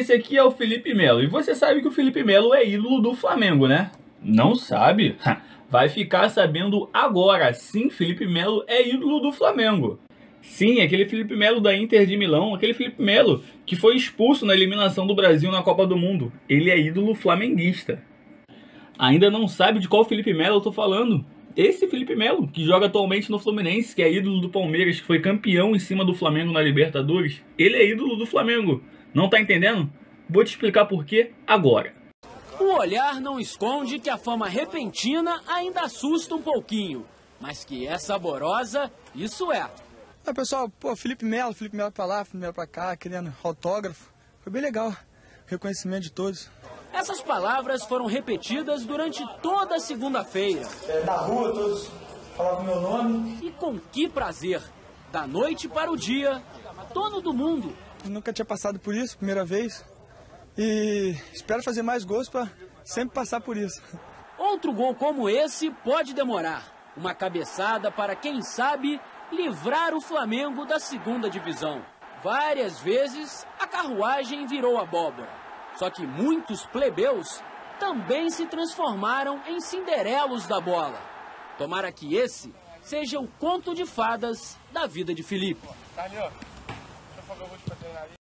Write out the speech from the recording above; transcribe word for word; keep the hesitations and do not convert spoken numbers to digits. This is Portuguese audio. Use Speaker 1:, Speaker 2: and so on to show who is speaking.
Speaker 1: Esse aqui é o Felipe Melo. E você sabe que o Felipe Melo é ídolo do Flamengo, né? Não sabe? Vai ficar sabendo agora. Sim, Felipe Melo é ídolo do Flamengo. Sim, aquele Felipe Melo da Inter de Milão, aquele Felipe Melo que foi expulso na eliminação do Brasil na Copa do Mundo. Ele é ídolo flamenguista. Ainda não sabe de qual Felipe Melo eu tô falando? Esse Felipe Melo, que joga atualmente no Fluminense, que é ídolo do Palmeiras, que foi campeão em cima do Flamengo na Libertadores. Ele é ídolo do Flamengo. Não tá entendendo? Vou te explicar por quê agora.
Speaker 2: O olhar não esconde que a fama repentina ainda assusta um pouquinho, mas que é saborosa, isso é.
Speaker 3: É, pessoal, pô, Felipe Melo, Felipe Melo pra lá, Felipe Melo pra cá, querendo autógrafo. Foi bem legal, reconhecimento de todos.
Speaker 2: Essas palavras foram repetidas durante toda a segunda-feira.
Speaker 3: É, na rua, todos falavam meu nome.
Speaker 2: E com que prazer, da noite para o dia, dono do mundo.
Speaker 3: Eu nunca tinha passado por isso, primeira vez. E espero fazer mais gols para sempre passar por isso.
Speaker 2: Outro gol como esse pode demorar. Uma cabeçada para, quem sabe, livrar o Flamengo da segunda divisão. Várias vezes a carruagem virou abóbora. Só que muitos plebeus também se transformaram em cinderelos da bola. Tomara que esse seja o conto de fadas da vida de Felipe.
Speaker 3: Tá ali, ó. Deixa eu fazer o